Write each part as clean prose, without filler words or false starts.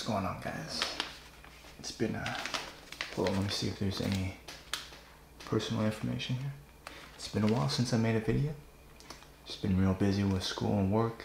going on, guys? It's been well, let me see if there's any personal information here. It's been a while since I made a video. Just been real busy with school and work.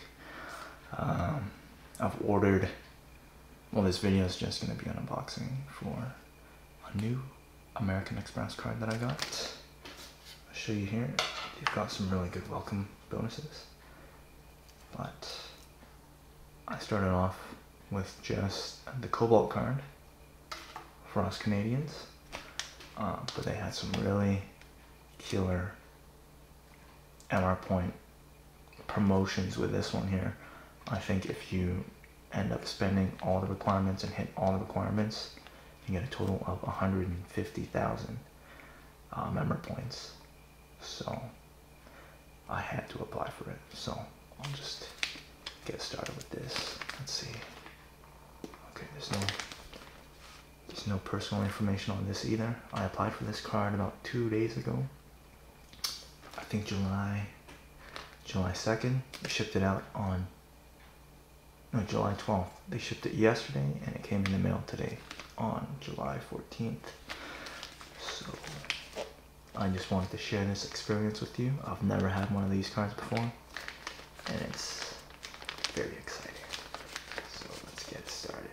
I've ordered, well, this video is just going to be an unboxing for a new American Express card that I got. I'll show you here. They've got some really good welcome bonuses. But I started off with just the Cobalt card for us Canadians. But they had some really killer MR point promotions with this one here. I think if you end up spending all the requirements and hit all the requirements, you get a total of 150,000 member points. So I had to apply for it. So I'll just get started with this. Let's see. Okay, there's no personal information on this either. I applied for this card about 2 days ago. I think July 2nd. They shipped it out on, no, July 12th. They shipped it yesterday and it came in the mail today on July 14th. So I just wanted to share this experience with you. I've never had one of these cards before and it's very exciting. So let's get started.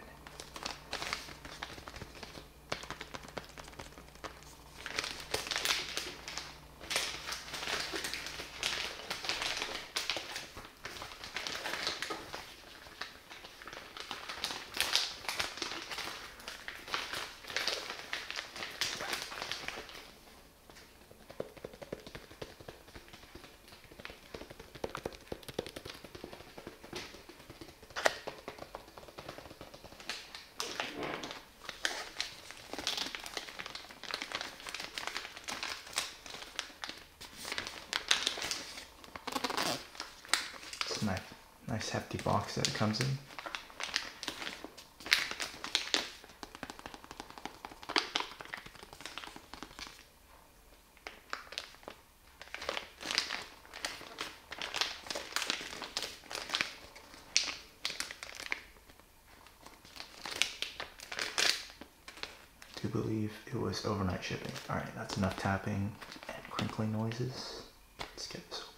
Nice hefty box that it comes in. I do believe it was overnight shipping. Alright, that's enough tapping and crinkling noises. Let's get this open.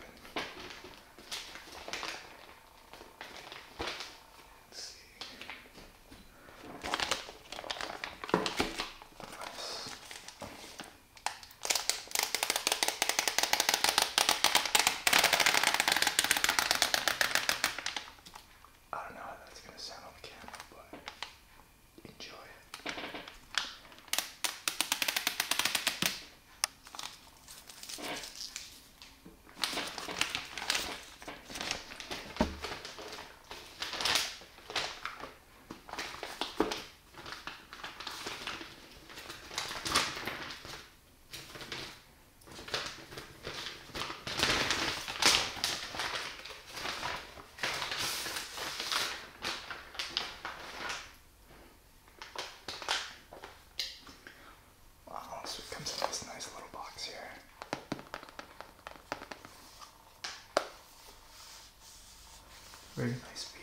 Very nice piece.